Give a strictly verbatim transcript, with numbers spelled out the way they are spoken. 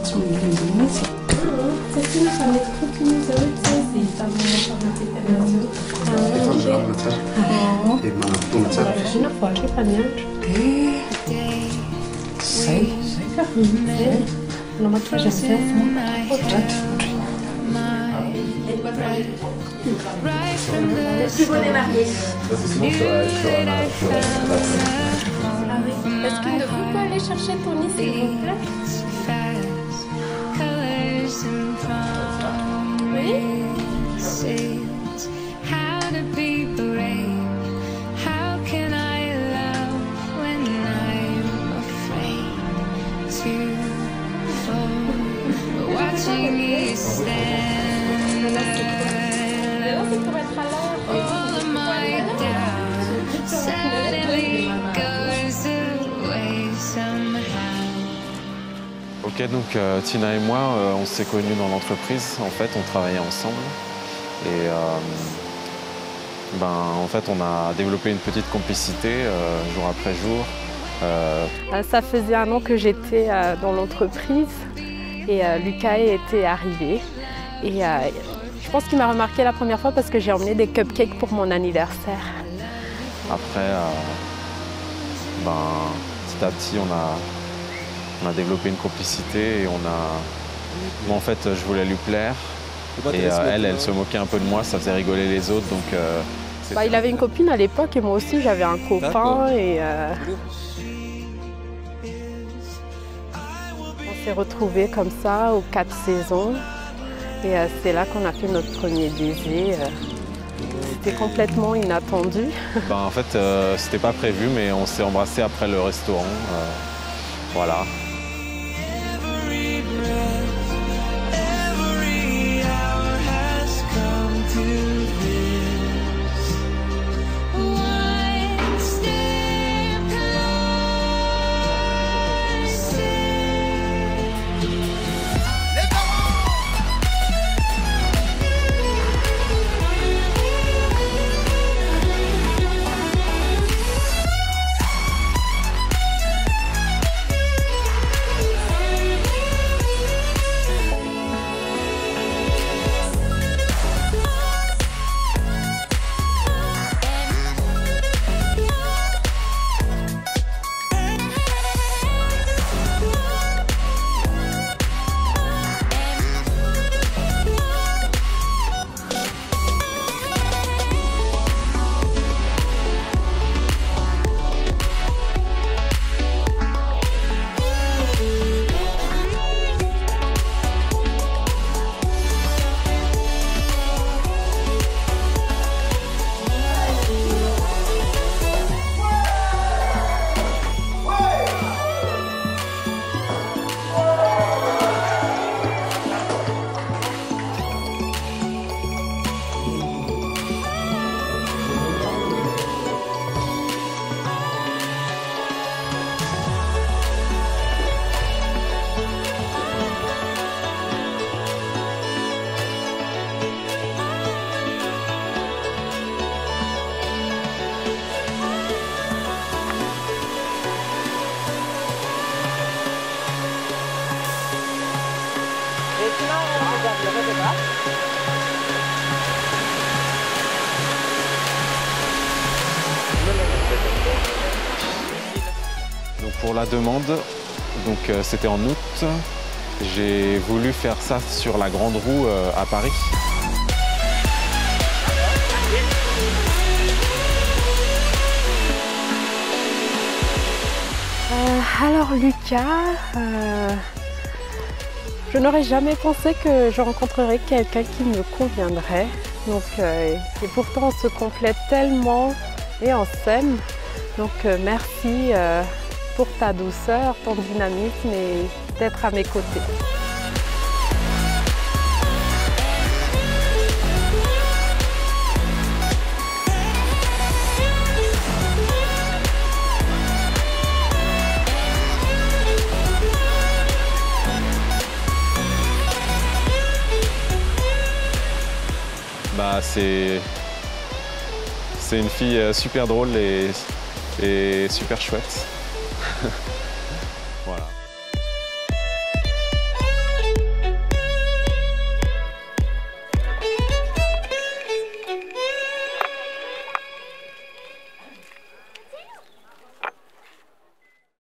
Le plus beau des mariés. Est-ce qu'une de vous peut aller chercher Tony, s'il vous plaît? Oui? Pour être à Ok, donc euh, Tina et moi, euh, on s'est connus dans l'entreprise. En fait, on travaillait ensemble. Et euh, ben, en fait, on a développé une petite complicité euh, jour après jour. Euh... Ça faisait un an que j'étais euh, dans l'entreprise et euh, Lucas était arrivé. Et, euh, je pense qu'il m'a remarqué la première fois parce que j'ai emmené des cupcakes pour mon anniversaire. Après, euh, ben, petit à petit, on a, on a développé une complicité et on a... Moi, en fait, je voulais lui plaire. Et euh, elle, elle se moquait un peu de moi, ça faisait rigoler les autres. Donc, euh, bah, il avait une copine à l'époque et moi aussi, j'avais un copain. Et, euh, on s'est retrouvés comme ça aux quatre saisons. Et euh, c'est là qu'on a fait notre premier baiser. Euh, C'était complètement inattendu. Ben, en fait, euh, c'était pas prévu, mais on s'est embrassé après le restaurant. Euh, voilà. Donc pour la demande, donc euh, c'était en août. J'ai voulu faire ça sur la Grande Roue euh, à Paris. Euh, alors Lucas, euh, je n'aurais jamais pensé que je rencontrerais quelqu'un qui me conviendrait. Donc, euh, et pourtant on se complète tellement et on s'aime. Donc euh, merci euh, pour ta douceur, ton dynamisme et d'être à mes côtés. Bah, c'est c'est une fille super drôle et, et super chouette. Voilà.